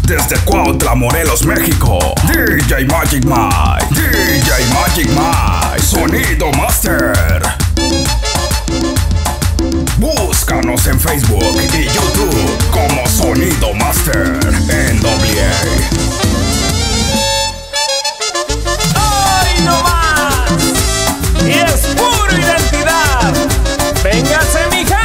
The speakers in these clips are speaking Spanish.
Desde Cuautla, Morelos, México, DJ Magic Mike, DJ Magic Mike, Sonido Master. Búscanos en Facebook y YouTube como Sonido Master NWA. ¡Ay, no más! Y es pura identidad. ¡Véngase, mija!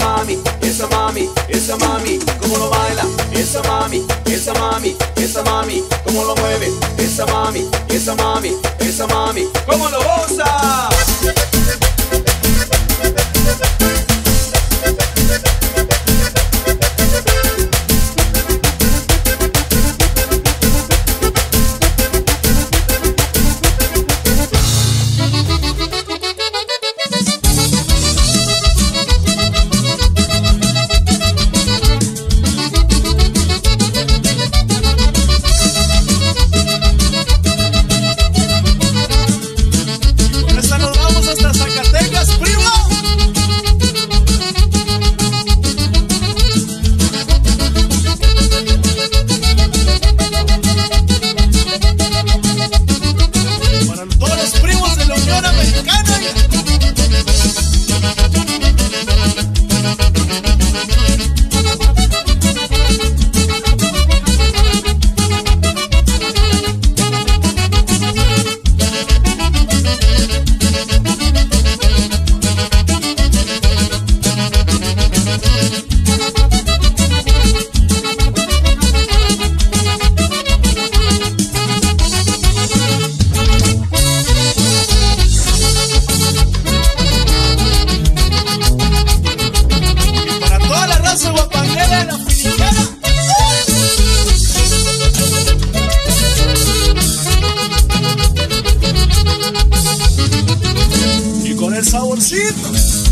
mami, esa mami, esa mami, cómo lo baila, esa mami, esa mami, esa mami, cómo lo mueve, esa mami, esa mami, esa mami, cómo lo goza. Saborcito.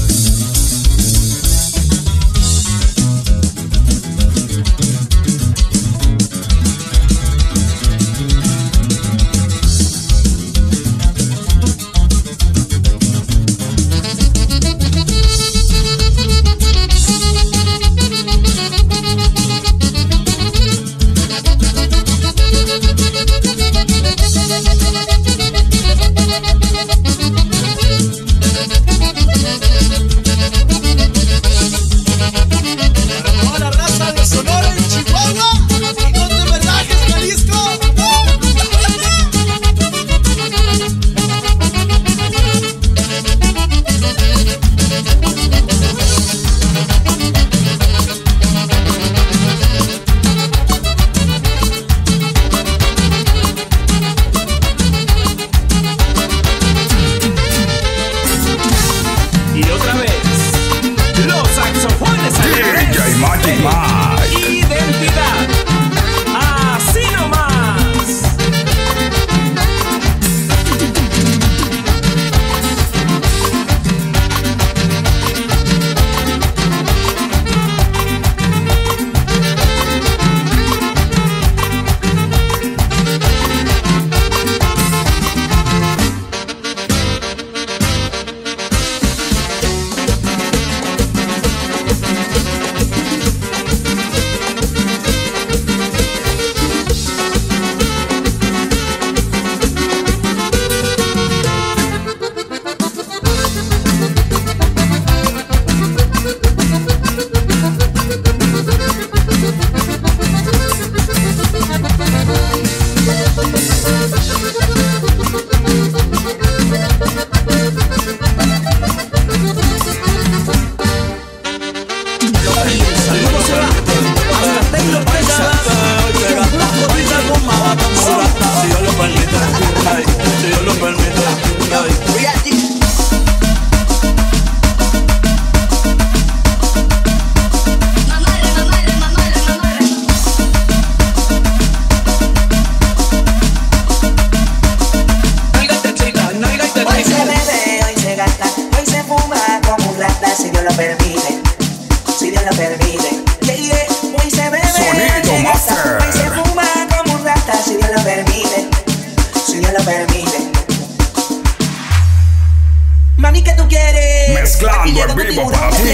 Mami, ¿qué tú quieres? Mezclando en vivo para ti,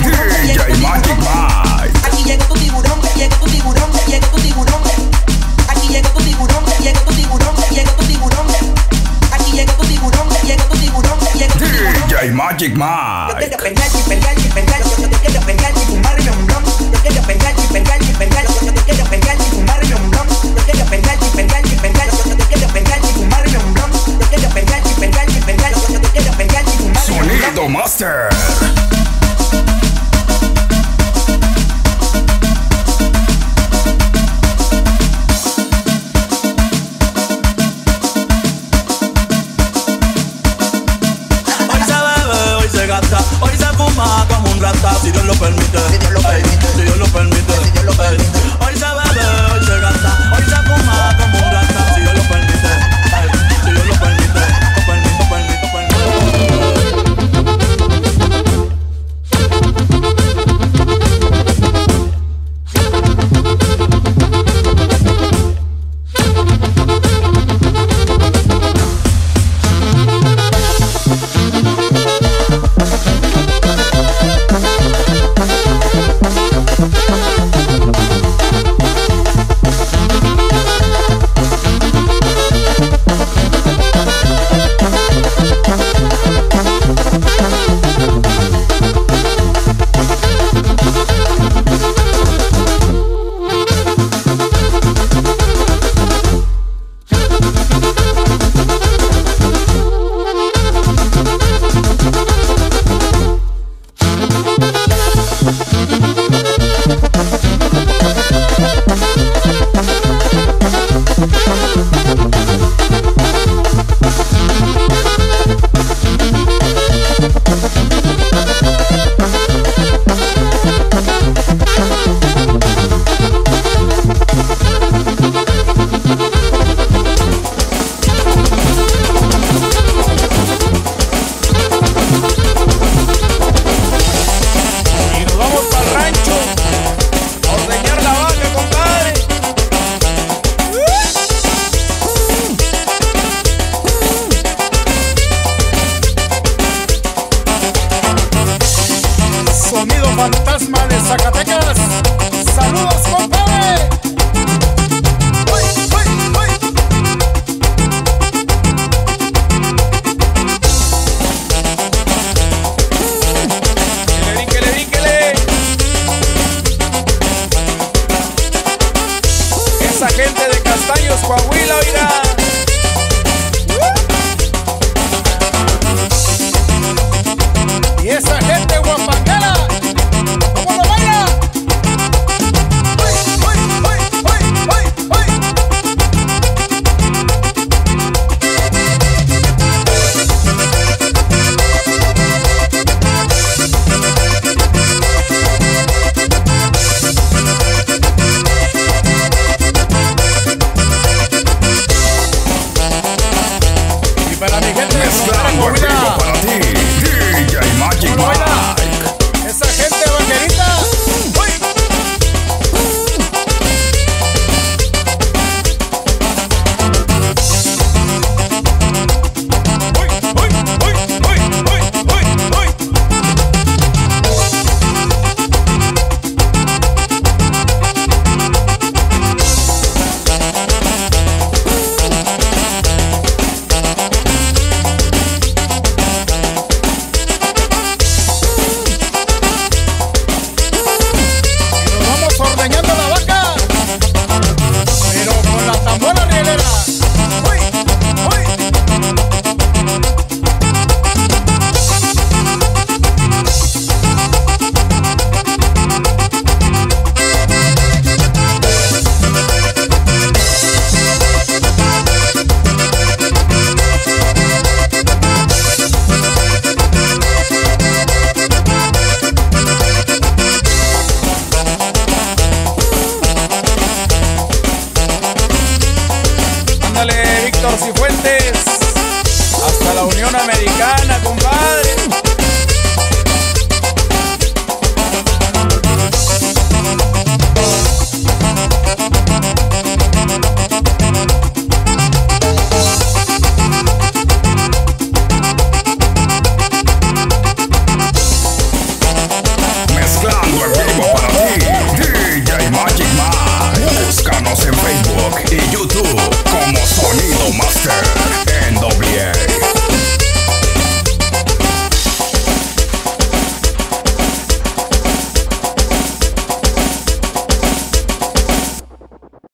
DJ Magic Mike. Aquí llega tu tiburón, llega tu tiburón, llega tu tiburón. Aquí llega tu tiburón, llega tu tiburón, llega tu tiburón. Aquí llega tu tiburón, llega tu tiburón, llega tu tiburón. DJ Magic Mike. Yo quiero pegar y pegar y pegar. Yo quiero pegar y fumar un blon. Yo quiero pegar y pegar y pegar. Yo quiero pegar y fumar un blon. Yo quiero pegar y pegar y pegar. Yo quiero pegar y fumar un blon. Yo quiero pegar y pegar y pegar. Yo quiero pegar y fumar un blon. Sonido Master. permite, si Dios lo permite, si Dios lo permite, si Dios lo permite. Hoy se bebe, hoy se gasta, hoy se fuma como un rata, si Dios lo permite, si Dios lo permite, permito, permito, Sonido fantasma de Zacatecas. Saludos, compa.